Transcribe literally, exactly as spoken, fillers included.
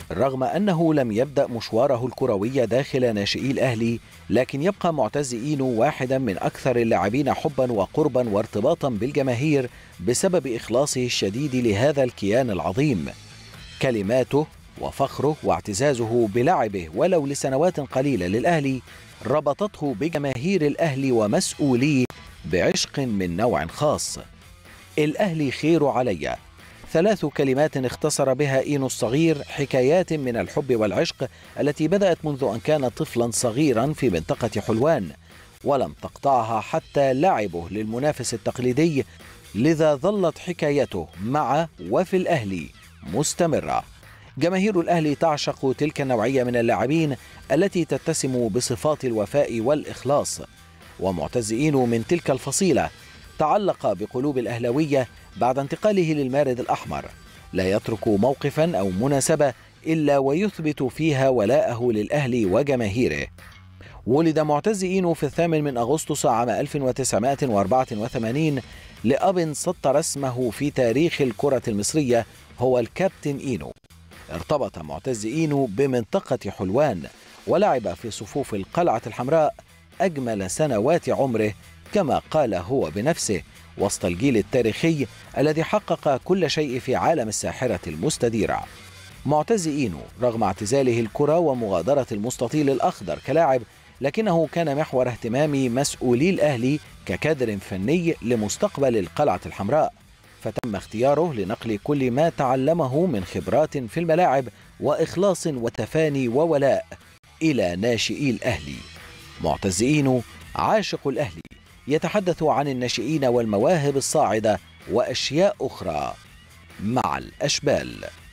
رغم أنه لم يبدأ مشواره الكروي داخل ناشئي الأهلي، لكن يبقى معتز إينو واحدا من أكثر اللاعبين حبا وقربا وارتباطا بالجماهير بسبب إخلاصه الشديد لهذا الكيان العظيم. كلماته وفخره واعتزازه بلعبه ولو لسنوات قليلة للأهلي ربطته بجماهير الأهلي ومسؤوليه بعشق من نوع خاص. الأهلي خير علي، ثلاث كلمات اختصر بها إينو الصغير حكايات من الحب والعشق التي بدأت منذ أن كان طفلا صغيرا في منطقة حلوان، ولم تقطعها حتى لعبه للمنافس التقليدي، لذا ظلت حكايته مع وفي الأهلي مستمرة. جماهير الأهلي تعشق تلك النوعية من اللاعبين التي تتسم بصفات الوفاء والإخلاص، ومعتز إينو من تلك الفصيلة، تعلق بقلوب الأهلاوية بعد انتقاله للمارد الأحمر، لا يترك موقفا أو مناسبة إلا ويثبت فيها ولاءه للأهلي وجماهيره. ولد معتز إينو في الثامن من أغسطس عام ألف وتسعمائة وأربعة وثمانين لأب سطر اسمه في تاريخ الكرة المصرية، هو الكابتن إينو. ارتبط معتز إينو بمنطقة حلوان ولعب في صفوف القلعة الحمراء أجمل سنوات عمره كما قال هو بنفسه، وسط الجيل التاريخي الذي حقق كل شيء في عالم الساحرة المستديرة. معتز إينو رغم اعتزاله الكرة ومغادرة المستطيل الأخضر كلاعب، لكنه كان محور اهتمام مسؤولي الأهلي ككادر فني لمستقبل القلعة الحمراء، فتم اختياره لنقل كل ما تعلمه من خبرات في الملاعب وإخلاص وتفاني وولاء إلى ناشئي الأهلي. معتز إينو عاشق الأهلي، يتحدث عن الناشئين والمواهب الصاعدة وأشياء أخرى مع الأشبال.